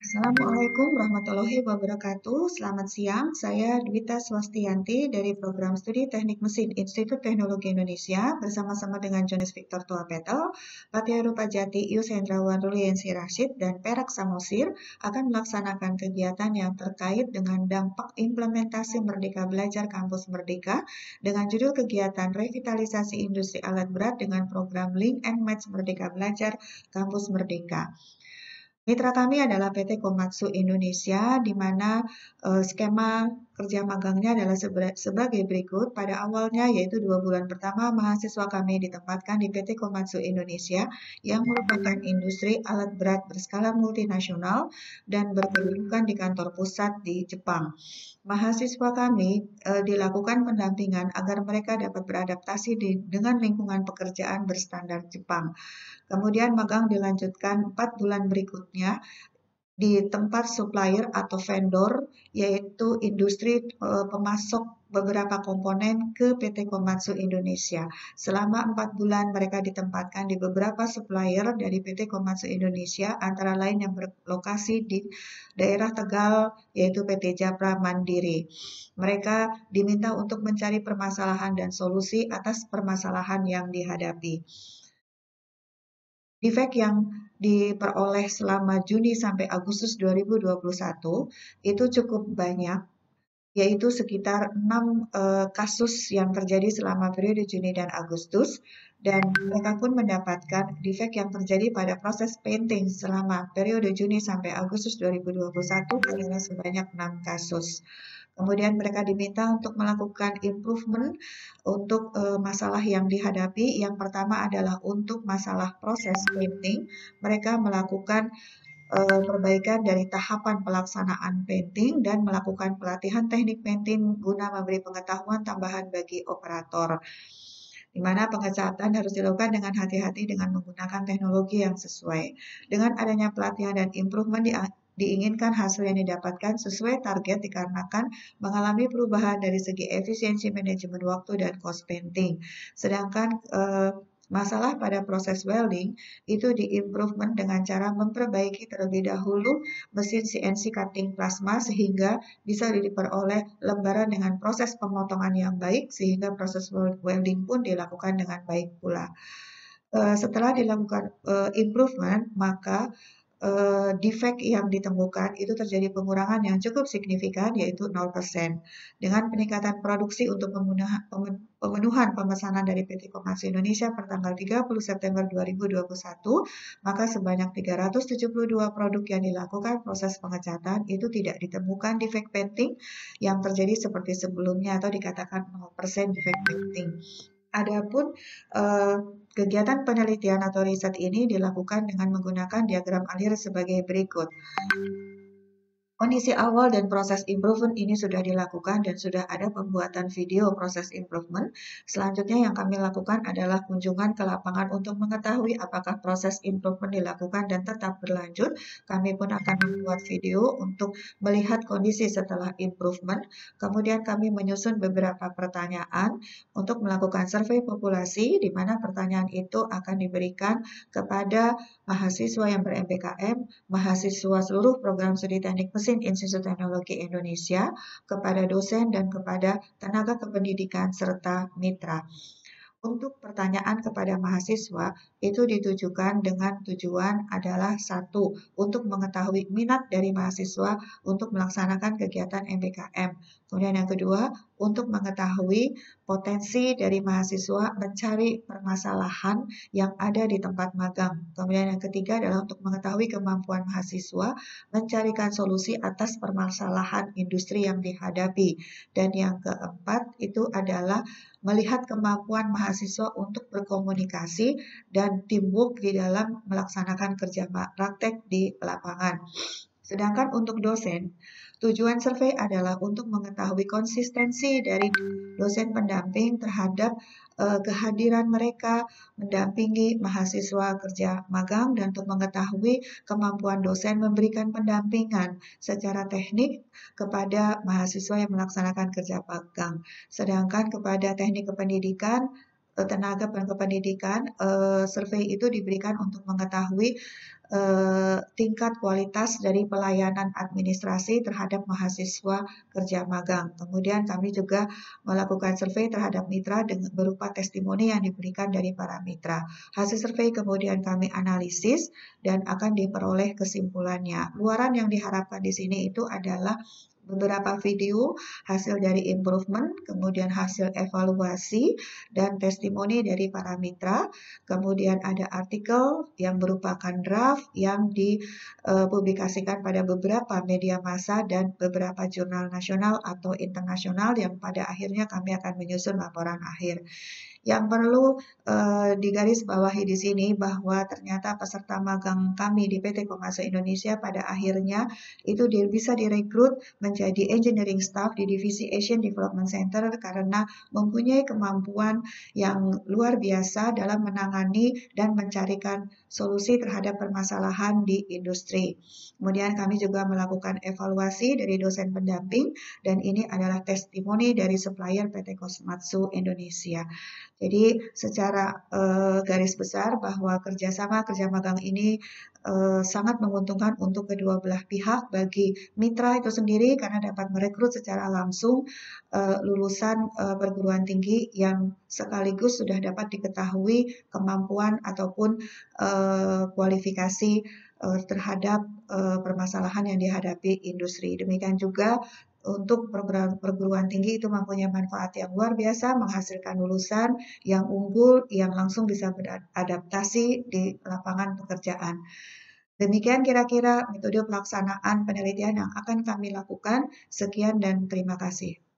Assalamualaikum warahmatullahi wabarakatuh. Selamat siang, saya Dwita Swastianti dari Program Studi Teknik Mesin Institut Teknologi Indonesia bersama-sama dengan Jonas Victor Tuapetel, Fatih Rupajati, Yus Hendrawan Ruliensi Rashid, dan Perak Samosir akan melaksanakan kegiatan yang terkait dengan dampak implementasi Merdeka Belajar Kampus Merdeka dengan judul kegiatan revitalisasi industri alat berat dengan program Link and Match Merdeka Belajar Kampus Merdeka. Mitra kami adalah PT Komatsu Indonesia, di mana skema kerja magangnya adalah sebagai berikut. Pada awalnya, yaitu 2 bulan pertama, mahasiswa kami ditempatkan di PT Komatsu Indonesia yang merupakan industri alat berat berskala multinasional dan berkedudukan di kantor pusat di Jepang. Mahasiswa kami dilakukan pendampingan agar mereka dapat beradaptasi dengan lingkungan pekerjaan berstandar Jepang. Kemudian magang dilanjutkan 4 bulan berikutnya di tempat supplier atau vendor, yaitu industri pemasok beberapa komponen ke PT Komatsu Indonesia. Selama 4 bulan mereka ditempatkan di beberapa supplier dari PT Komatsu Indonesia, antara lain yang berlokasi di daerah Tegal, yaitu PT Japra Mandiri. Mereka diminta untuk mencari permasalahan dan solusi atas permasalahan yang dihadapi. Defek yang diperoleh selama Juni sampai Agustus 2021 itu cukup banyak, yaitu sekitar 6 kasus yang terjadi selama periode Juni dan Agustus, dan mereka pun mendapatkan defek yang terjadi pada proses painting selama periode Juni sampai Agustus 2021 adalah sebanyak 6 kasus. Kemudian mereka diminta untuk melakukan improvement untuk masalah yang dihadapi. Yang pertama adalah untuk masalah proses painting. Mereka melakukan perbaikan dari tahapan pelaksanaan painting dan melakukan pelatihan teknik painting guna memberi pengetahuan tambahan bagi operator, di mana pengecatan harus dilakukan dengan hati-hati dengan menggunakan teknologi yang sesuai. Dengan adanya pelatihan dan improvement diinginkan hasil yang didapatkan sesuai target dikarenakan mengalami perubahan dari segi efisiensi manajemen waktu dan cost painting. Sedangkan masalah pada proses welding itu di-improvement dengan cara memperbaiki terlebih dahulu mesin CNC cutting plasma sehingga bisa diperoleh lembaran dengan proses pemotongan yang baik sehingga proses welding pun dilakukan dengan baik pula. Setelah dilakukan improvement, maka defek yang ditemukan itu terjadi pengurangan yang cukup signifikan, yaitu 0%. Dengan peningkatan produksi untuk pemenuhan pemesanan dari PT Komatsu Indonesia per tanggal 30 September 2021, maka sebanyak 372 produk yang dilakukan proses pengecatan itu tidak ditemukan defek painting yang terjadi seperti sebelumnya atau dikatakan 0% defek painting. Adapun kegiatan penelitian atau riset ini dilakukan dengan menggunakan diagram alir sebagai berikut. Kondisi awal dan proses improvement ini sudah dilakukan dan sudah ada pembuatan video proses improvement. Selanjutnya yang kami lakukan adalah kunjungan ke lapangan untuk mengetahui apakah proses improvement dilakukan dan tetap berlanjut. Kami pun akan membuat video untuk melihat kondisi setelah improvement. Kemudian kami menyusun beberapa pertanyaan untuk melakukan survei populasi, di mana pertanyaan itu akan diberikan kepada mahasiswa yang ber-MPKM, mahasiswa seluruh program studi teknik mesin Institut Teknologi Indonesia, kepada dosen dan kepada tenaga kependidikan serta mitra. Untuk pertanyaan kepada mahasiswa itu ditujukan dengan tujuan adalah satu, untuk mengetahui minat dari mahasiswa untuk melaksanakan kegiatan MPKM. Kemudian yang kedua, untuk mengetahui potensi dari mahasiswa mencari permasalahan yang ada di tempat magang. Kemudian yang ketiga adalah untuk mengetahui kemampuan mahasiswa mencarikan solusi atas permasalahan industri yang dihadapi. Dan yang keempat itu adalah melihat kemampuan mahasiswa untuk berkomunikasi dan teamwork di dalam melaksanakan kerja praktek di lapangan. Sedangkan untuk dosen, tujuan survei adalah untuk mengetahui konsistensi dari dosen pendamping terhadap kehadiran mereka mendampingi mahasiswa kerja magang dan untuk mengetahui kemampuan dosen memberikan pendampingan secara teknik kepada mahasiswa yang melaksanakan kerja magang. Sedangkan kepada teknik kependidikan, tenaga kependidikan, survei itu diberikan untuk mengetahui tingkat kualitas dari pelayanan administrasi terhadap mahasiswa kerja magang. Kemudian kami juga melakukan survei terhadap mitra dengan berupa testimoni yang diberikan dari para mitra. Hasil survei kemudian kami analisis dan akan diperoleh kesimpulannya. Luaran yang diharapkan di sini itu adalah beberapa video hasil dari improvement, kemudian hasil evaluasi dan testimoni dari para mitra, kemudian ada artikel yang merupakan draft yang dipublikasikan pada beberapa media massa dan beberapa jurnal nasional atau internasional yang pada akhirnya kami akan menyusun laporan akhir. Yang perlu digarisbawahi di sini bahwa ternyata peserta magang kami di PT Komassu Indonesia pada akhirnya itu bisa direkrut menjadi engineering staff di divisi Asian Development Center karena mempunyai kemampuan yang luar biasa dalam menangani dan mencarikan solusi terhadap permasalahan di industri. Kemudian kami juga melakukan evaluasi dari dosen pendamping dan ini adalah testimoni dari supplier PT Komassu Indonesia. Jadi secara garis besar bahwa kerjasama kerja magang ini sangat menguntungkan untuk kedua belah pihak, bagi mitra itu sendiri karena dapat merekrut secara langsung lulusan perguruan tinggi yang sekaligus sudah dapat diketahui kemampuan ataupun kualifikasi terhadap permasalahan yang dihadapi industri. Demikian juga untuk perguruan tinggi itu mempunyai manfaat yang luar biasa, menghasilkan lulusan yang unggul, yang langsung bisa beradaptasi di lapangan pekerjaan. Demikian kira-kira metode pelaksanaan penelitian yang akan kami lakukan. Sekian dan terima kasih.